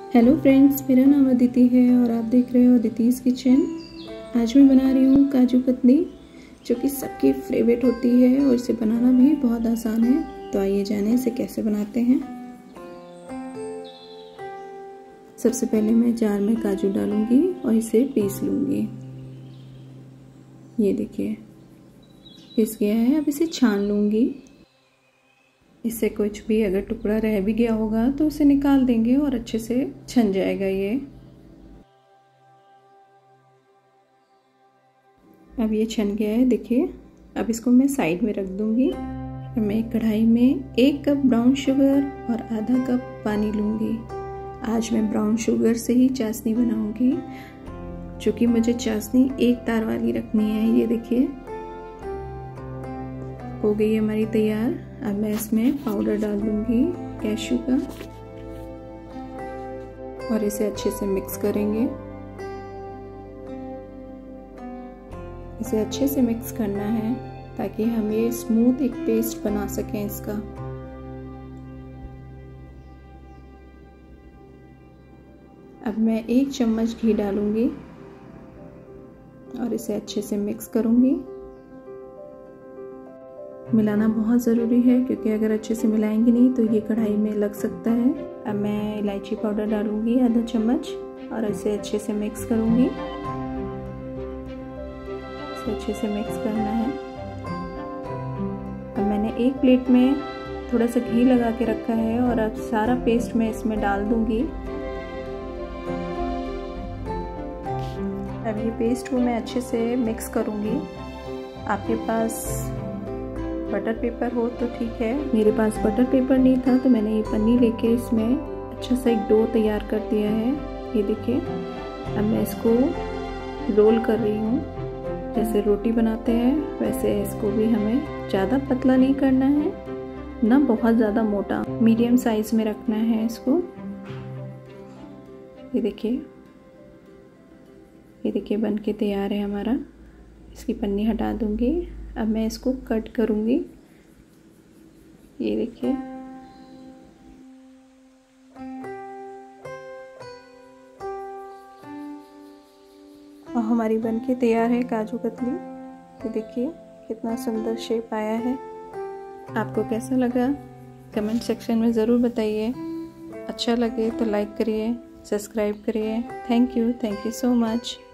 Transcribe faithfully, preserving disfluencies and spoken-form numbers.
Hello friends, मेरा नाम अदिति है और आप देख रहे हो अदिति's किचन। आज मैं बना रही हूँ काजू कतली, जो कि सबकी फेवरेट होती है और इसे बनाना भी बहुत आसान है। तो आइए जाने इसे कैसे बनाते हैं। सबसे पहले मैं जार में काजू डालूंगी और इसे पीस लूंगी। ये देखिए पिस गया है। अब इसे छान लूंगी। इससे कुछ भी अगर टुकड़ा रह भी गया होगा तो उसे निकाल देंगे और अच्छे से छन जाएगा ये। अब ये छन गया है, देखिए। अब इसको मैं साइड में रख दूंगी। मैं एक कढ़ाई में एक कप ब्राउन शुगर और आधा कप पानी लूंगी। आज मैं ब्राउन शुगर से ही चाशनी बनाऊंगी, क्योंकि मुझे चाशनी एक तार वाली रखनी है। ये देखिए हो गई हमारी तैयार। अब मैं इसमें पाउडर डाल दूंगी कैश्यू का और इसे अच्छे से मिक्स करेंगे। इसे अच्छे से मिक्स करना है ताकि हम ये स्मूथ एक पेस्ट बना सकें इसका। अब मैं एक चम्मच घी डालूंगी और इसे अच्छे से मिक्स करूंगी। मिलाना बहुत ज़रूरी है, क्योंकि अगर अच्छे से मिलाएंगे नहीं तो ये कढ़ाई में लग सकता है। अब मैं इलायची पाउडर डालूंगी आधा चम्मच और इसे अच्छे से मिक्स करूंगी। इसे अच्छे से मिक्स करना है। अब मैंने एक प्लेट में थोड़ा सा घी लगा के रखा है और अब सारा पेस्ट मैं इसमें डाल दूंगी। अब ये पेस्ट को मैं अच्छे से मिक्स करूंगी। आपके पास बटर पेपर हो तो ठीक है, मेरे पास बटर पेपर नहीं था तो मैंने ये पन्नी लेके इसमें अच्छा सा एक डो तैयार कर दिया है। ये देखिए। अब मैं इसको रोल कर रही हूँ। जैसे रोटी बनाते हैं वैसे इसको भी हमें ज़्यादा पतला नहीं करना है, ना बहुत ज़्यादा मोटा, मीडियम साइज में रखना है इसको। ये देखिए ये देखिए बन के तैयार है हमारा। इसकी पन्नी हटा दूंगी। अब मैं इसको कट करूंगी। ये देखिए। और हमारी बनके तैयार है काजू कतली। ये देखिए कितना सुंदर शेप आया है। आपको कैसा लगा कमेंट सेक्शन में ज़रूर बताइए। अच्छा लगे तो लाइक करिए, सब्सक्राइब करिए। Thank you thank you so much.